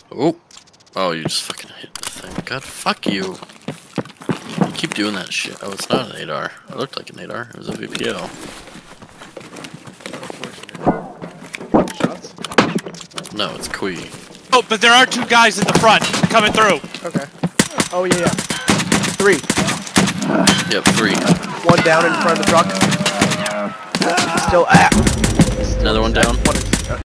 Oh. Oh, you just fucking hit the thing. God, fuck you. You keep doing that shit. Oh, it's not an 8R. It looked like an 8R. It was a VPL. Shots? No, it's Kui. Oh, but there are 2 guys in the front coming through. Okay. Oh, yeah. 3. Yep, 3. 1 down in front of the truck. Still Another one down.